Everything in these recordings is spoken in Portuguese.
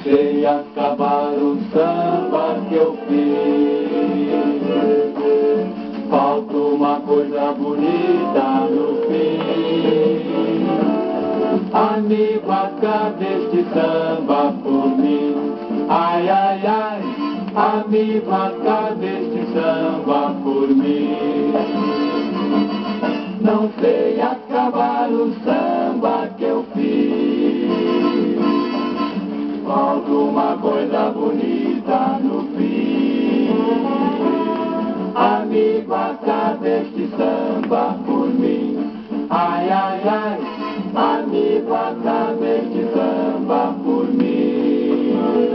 sei acabar o samba que eu fiz. Falta uma coisa bonita no fim. Amigo, acabe este samba por mim. Ai, ai, ai, amigo, acabe este samba por mim. Não sei acabar o samba que eu fiz. Falta uma coisa bonita no fim. Amigo, acabe este samba por mim. Ai, ai, ai, amigo, acabe este samba por mim.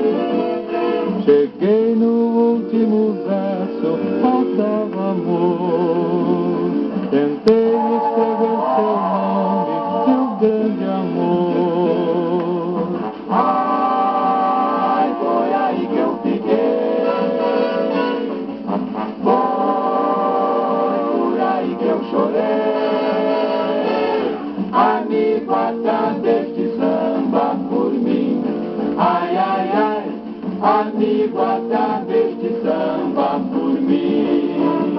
Cheguei no último verso, faltava amor. Tentei escrever seu nome, seu grande amor. Ai, foi aí que eu fiquei. Foi por aí que eu chorei. Amigo, acabe este samba por mim. Ai, ai, ai, amigo, acabe este samba por mim.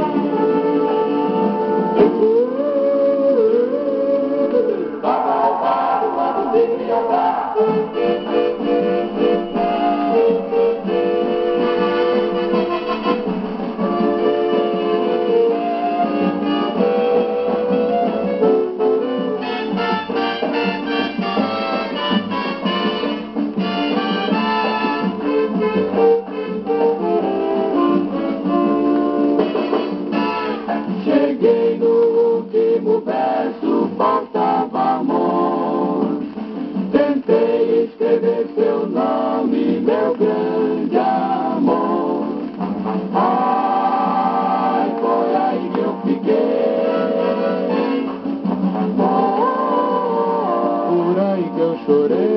Cheguei no último verso, faltava amor. Tentei escrever seu nome, meu grande amor. Ai, foi aí que eu fiquei. Por aí que eu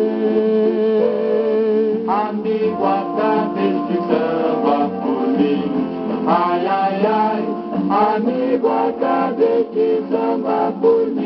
chorei. Amigo, acabe este samba por mim. Ai, ai, ai, amigo, acabe este samba por mim.